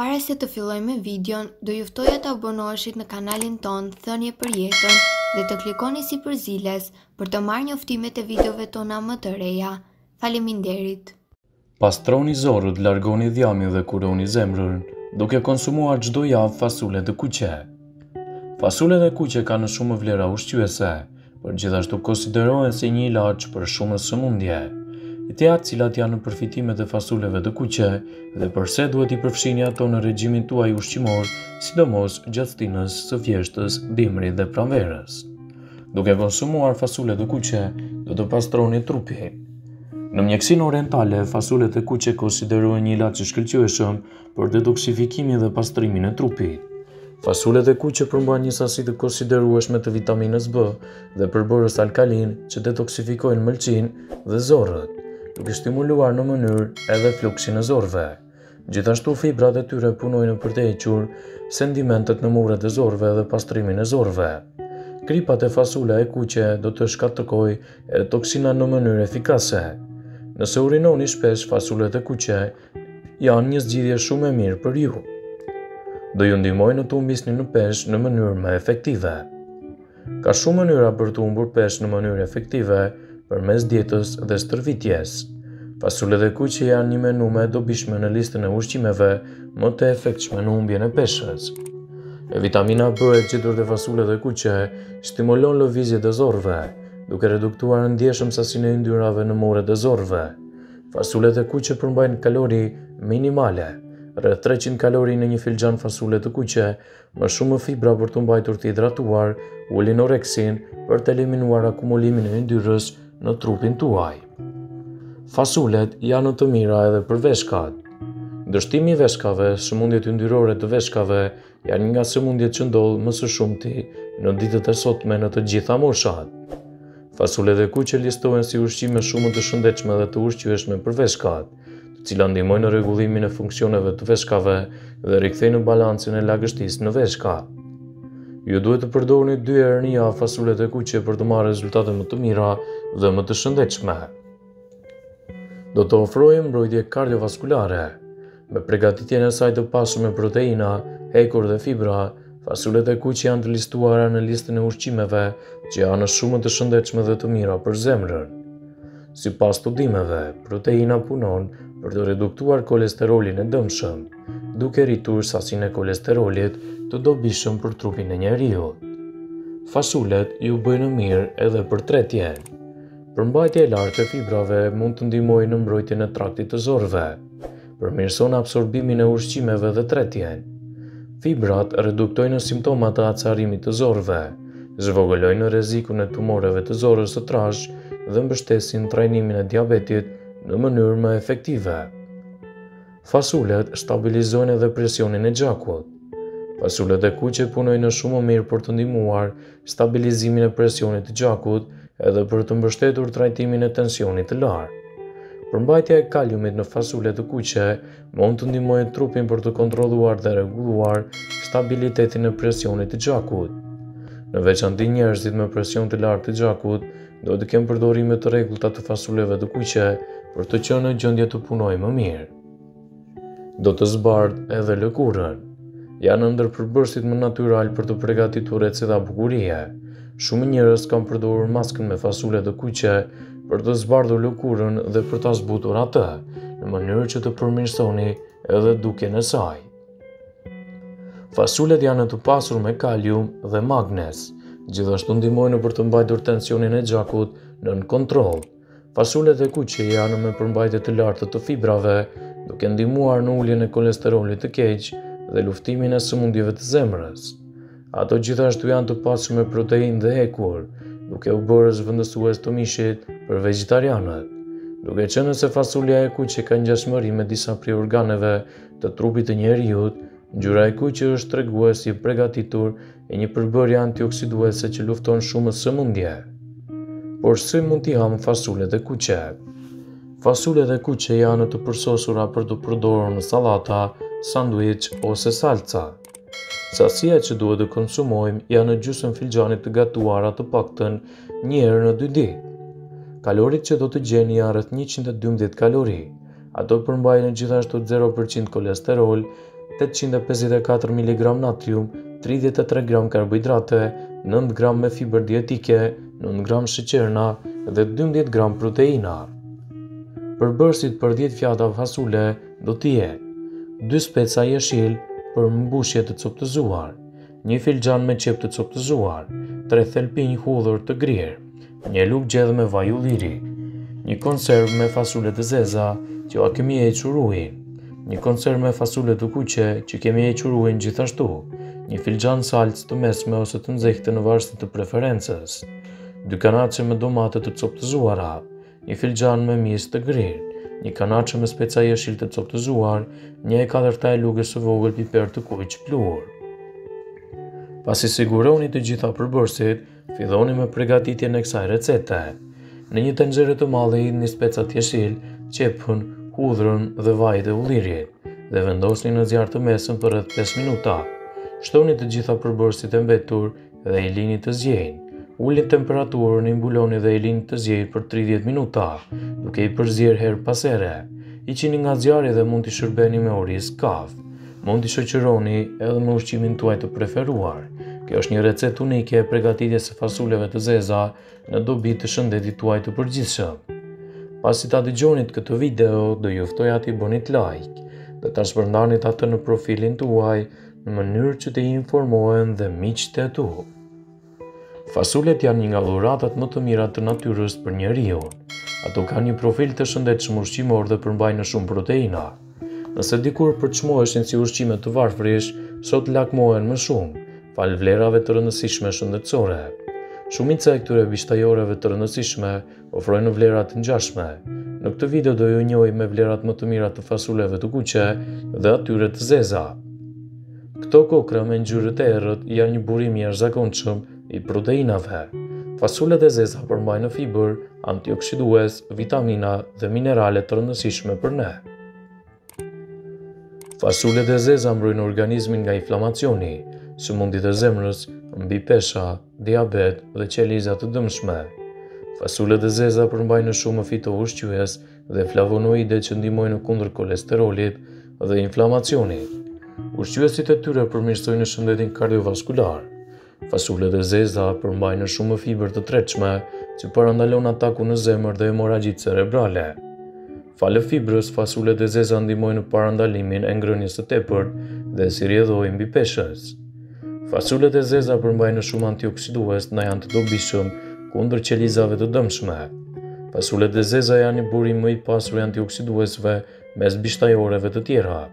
Para se të fillojmë videon, do ju ftoja të abonoheshit në kanalin ton Thënie për Jetën dhe të klikoni si përziles për të marrë njoftimet e videove tona më të reja. Faleminderit. Pastroni zorët, largoni dhjamin dhe kuroni zemrën, duke konsumuar çdo javë fasule të kuqe. Fasulet e kuqe kanë shumë vlera ushqyese, por gjithashtu konsiderohen si një ilaç për shumë sëmundje. Ideja cilat janë në përfitimet e fasuleve të kuqe dhe përse duhet i përfshini ato në regjimin tuaj ushqimor, sidomos gjatë stinës së vjeshtës, dimrit dhe pranverës. Duke konsumuar fasule të kuqe, do të pastroni trupin. Në mjekësinë orientale, fasulet e kuqe konsiderohen një ilaç i shkëlqyeshëm për detoksifikimin dhe pastrimin e trupit. Fasulet e kuqe përmbajnë një sasi të konsiderueshme të vitaminës B dhe përbërës alkalin që detoksifikojnë mëlçinë dhe zorrët, duke stimuluar në mënyrë edhe fluksin e zorrëve. Gjithashtu fibrat e tyre punojnë për të hequr sedimentet në muret e zorrëve dhe pastrimin e zorrëve. Kripat e fasule e kuqe do të shkatërrojë edhe toksina në mënyrë efikase. Nëse urinoni shpesh, fasulet e kuqe janë një zgjidhje shumë e mirë për ju. Do ju ndihmojnë të humbisni në peshë në mënyrë më efektive. Ka shumë mënyra për të humbur peshë në mënyrë efektive përmes dietës dhe stërvitjes. Fasulet e kuqe janë një menu më e dobishme në listën e ushqimeve më të efektshme në humbjen e peshës. Vitamina B e gjetur te fasulet e kuqe stimulon lëvizjet e zorrëve, duke reduktuar në ndjeshëm sasinë e yndyrave në muret e zorrëve. Fasulet e kuqe përmbajnë kalori minimale, rreth 300 kalori në një filxhan fasule të kuqe, më shumë fibra për të mbajtur të hidratuar, ulin oreksin për të eliminuar akumulimin e yndyrës në trupin tuaj. Fasulet janë të mira edhe për veshkat. Ndështimi i veshkave, sëmundjet yndyrore të veshkave, janë një nga sëmundjet që ndodh më së shumti në ditët e sotme në të gjitha moshat. Fasulet e kuqe listohen si ushqime shumë të shëndetshme dhe të ushqyeshme për veshkat, të cilat ndihmojnë në rregullimin e funksioneve të veshkave dhe rikthejnë balancin e lagështisë në veshka. Ju duhet të përdorni 2 herë në javë fasulet e kuqe për të marrë rezultate më të mira dhe më të shëndetshme. Do të ofrojë mbrojtje kardiovaskulare. Me përgatitjen e saj të pasur me proteina, hekur dhe fibra, fasulet e kuqe janë të listuara në listën e ushqimeve që janë shumë të shëndetshme dhe të mira për zemrën. Sipas studimeve, proteina punon për të reduktuar kolesterolin e dëmshëm, duke rritur sasinë e kolesterolit të dobishëm për trupin e njeriut. Fasulet ju bëjnë mirë edhe për tretjen. Përmbajtja e lartë e fibrave mund të ndihmojë në mbrojtjen e traktit të zorrëve, përmirëson absorbimin e ushqimeve dhe tretjen. Fibrat reduktojnë simptomat e acarimit të zorrëve, zvogëlojnë rrezikun e tumoreve të zorrës së trashë dhe mbështesin trajnimin e diabetit në mënyrë më efektive. Fasulet stabilizojnë edhe presionin e gjakut. Fasulet e kuqe punojnë shumë mirë për të ndihmuar stabilizimin e presionit të gjakut edhe për të mbështetur trajtimin e tensionit të lartë. Përmbajtja e kaliumit në fasulet të kuqe mund të ndihmojë trupin për të kontrolluar dhe rregulluar stabilitetin e presionit të gjakut. Në veçanti njerëzit me presion të lartë të gjakut do të kenë përdorime të rregullta të fasuleve të kuqe për të qenë në gjendje të punojë më mirë. Do të zbardh edhe lëkurën. Janë ndër përbërësit më natyral për të përgatitur receta bukurie. Shumë njerëz kanë përdorur maskën me fasule të kuqe për të zbardhur lëkurën dhe për ta zbutur atë, në mënyrë që të përmirësoni edhe dukjen e saj. Fasulet janë të pasur me kalium dhe magnez, gjithashtu ndihmojnë për të mbajtur tensionin e gjakut nën kontroll. Fasulet e kuqe janë me përmbajtje të lartë të fibrave, duke ndihmuar në uljen e kolesterolit të keq dhe luftimin e sëmundjeve të zemrës. Ato gjithashtu janë të pasur me proteinë dhe hekur, duke u bërë zëvendësues të mishit për vegetarianët. Duke qenë se fasulja e kuqe ka ngjashmëri me disa prej organeve të trupit të njeriut, ngjyra e kuqe është tregues i përgatitur e një përbërje antioksiduese që lufton shumë sëmundje. Por si mund t'i ham fasulet e kuqe? Fasulet e kuqe janë të përsosura për të përdorur në sallata, sanduiç ose salca. Sasia që duhet të konsumojmë janë në gjysmë filxhanit të gatuara të paktën një herë në 2 ditë. Kalorit që do të gjeni janë rreth 112 kalori. Ato përmbajnë gjithashtu 0% kolesterol 854 mg natrium, 33 gram karbohidrate, 9 gram me fiber dietike, 9 gram sheqerna dhe 12 gram proteina. Përbërësit për 10 fjata fasule do të jetë 2 speca jeshil për mbushje të coptëzuar, 1 filxhan me qep të coptëzuar, 3 thelpinj hudhër të grirë, 1 lugë gjedhë me vaj ulliri, 1 konservë me fasule të zeza që a kemi hequr ujin, 1 konservë me fasule të kuqe që kemi hequr ujin gjithashtu, 1 filxhan salcë të mesme ose të nxehtë në varësi të preferencës, 2 kanaçe me domate të coptëzuara, 1 filxhan me mish të grirë, 1 kanaçe me speca jeshil të coptëzuar, 1/4 e lugës së vogël piper të kuq pluhur. Pasi siguroni të gjitha përbërësit, filloni me përgatitjen e kësaj recete. Në një tenxhere të madhe hidhni specat jeshil, qepën, hudhrën dhe vajt e ullirit dhe vendosni në zjarr të mesëm për rreth 5 minuta. Shtoni të gjitha përbërësit e mbetur dhe i lini të zjenj. Ulni temperaturën, i mbuloni dhe i lini të zjenj për 30 minuta, duke i përzier her pas here. Hiqini nga zjarri dhe mund t'i shërbeni me oriz kafë. Mund t'i shoqëroni edhe me ushqimin tuaj të preferuar. Kjo është një recetë unike e përgatitjes së fasuleve të zeza në dobi të shëndetit tuaj të përgjithshëm. Pasi ta dëgjonit këtë video, do ju ftoj t'i bënit like dhe ta shpërndanit atë në profilin tuaj në mënyrë që të informohen dhe miqtë e tu. Fasulet janë një nga dhuratat më të mira të natyrës për njeriu. Ato kanë një profil të shëndetshëm ushqimor dhe përmbajnë shumë proteina. Nëse dikur përçmoheshin si ushqime të varfërish, sot lakmohen më shumë, falë vlerave të rëndësishme shëndetësore. Shumica e këtyre bishtajoreve të rëndësishme ofrojnë vlera të ngjashme. Në këtë video do ju njohim me vlerat më të mira të fasuleve të kuqe dhe atyre të zeza. Këto kokra me ngjyrë të errët janë një burim i jashtëzakonshëm i proteinave. Fasulet e zeza përmbajnë fiber, antioksidues, vitamina dhe minerale të rëndësishme për ne. Fasulet e zeza mbrojnë organizmin nga inflamacioni, sëmundjet e zemrës, mbi pesha, diabet dhe qelizat të dëmshme. Fasulet e zeza përmbajnë shumë fito-ushqyes dhe flavonoide që ndihmojnë kundër kolesterolit dhe inflamacionit. Ushqyesit e tyre përmirësojnë shëndetin kardiovaskular. Fasulet e zeza përmbajnë shumë fiber të tretshme që parandalon atakun në zemër dhe hemoragjitë cerebrale. Falë fibrës, fasulet e zeza ndihmojnë në parandalimin e ngrënies së tepërt dhe si rrjedhoi mbi peshës. Fasulet e zeza përmbajnë shumë antioksidues dhe janë të dobishëm kundër qelizave të dëmshme. Fasulet e zeza janë një burim më i pasur i antioksiduesve mes bishtajoreve të tjera.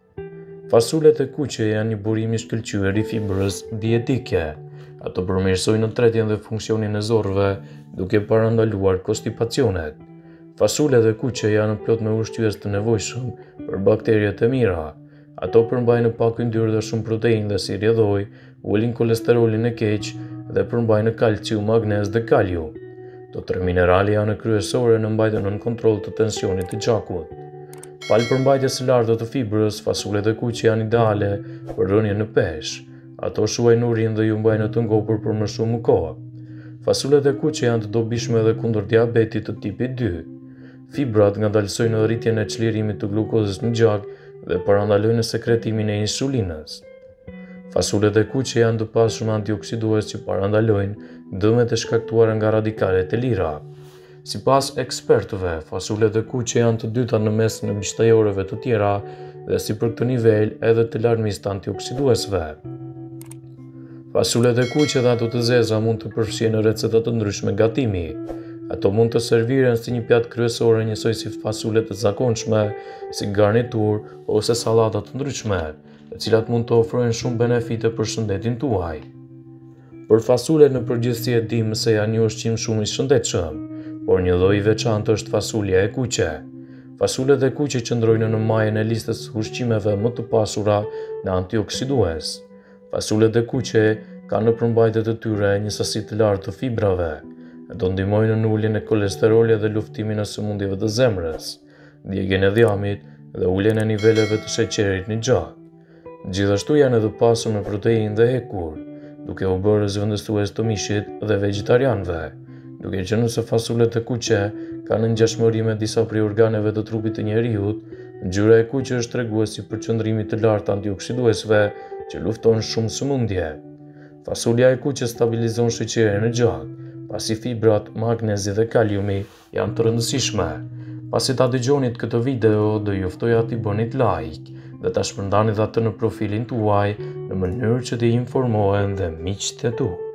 Fasulet e kuqe janë një burim i shkëlqyer i fibrës dietike. Ato përmirësojnë tretjen dhe funksionin e zorrëve, duke parandaluar konstipacionet. Fasulet e kuqe janë plot me ushqyes të nevojshëm për bakteriet e mira. Ato përmbajnë pak yndyrë dhe shumë proteinë dhe si rrjedhoi, ulin kolesterolin e keq dhe përmbajnë kalcium, magnez dhe kalium. Këto 3 minerale janë kryesore në mbajtjen nën kontroll të tensionit të gjakut. Falë përmbajtjes së lartë të fibrës, fasulet e kuqe janë ideale për rënien në peshë. Ato shuajnë urin dhe ju mbajnë të ngopur për më shumë kohë. Fasulet e kuqe janë të dobishme edhe kundër diabetit të tipit 2. Fibrat ngadalësojnë rritjen e çlirimit të glukozës në gjak dhe parandalojnë sekretimin e insulinës. Fasulet e kuqe janë të pasur me antioksidues që parandalojnë dëmet e shkaktuara nga radikalet e lira. Sipas ekspertëve, fasulet e kuqe janë të dyta në mes në bishtajoreve të tjera dhe si për këtë nivel edhe të larmist antioksiduesve. Fasulet e kuqe dhe ato të zeza mund të përfshihen në receta të ndryshme gatimi. Ato mund të serviren si një pjatë kryesore njësoj si fasulet e zakonshme, si garnitur ose sallata të ndryshme, të cilat mund të ofrojnë shumë benefite për shëndetin tuaj. Për fasulet në përgjithësi e dim se janë një ushqim shumë i shëndetshëm, por një lloj i veçantë është fasulja e kuqe. Fasulet e kuqe qëndrojnë në majën e listës së ushqimeve më të pasura në antioksidues. Fasulet e kuqe kanë në përmbajtjet e tyre një sasi të lartë të fibrave. Ato ndihmojnë në uljen e kolesterolit dhe luftimin e sëmundjeve të zemrës, djegjen e dhiamit dhe uljen e niveleve të sheqerit në gjak. Gjithashtu janë edhe pasur me proteinë dhe hekur, duke u bërë zëvendësues të mishit dhe vegetarianëve, duke qenë se fasulet e kuqe kanë ngjashmëri me disa prej organeve të trupit të njeriut Ngjyra e kuqe është tregues i përqendrimit të lartë antioksiduesve që lufton shumë sëmundje. Fasulja e kuqe stabilizon sheqerin e gjatë, pasi fibrat, magnezi dhe kaliumi janë të rëndësishme. Pasi ta dëgjonit këtë video, do ju ftoja t'i bënit like dhe ta shpërndanit atë në profilin tuaj në mënyrë që t'i informohen dhe miqtë e tu.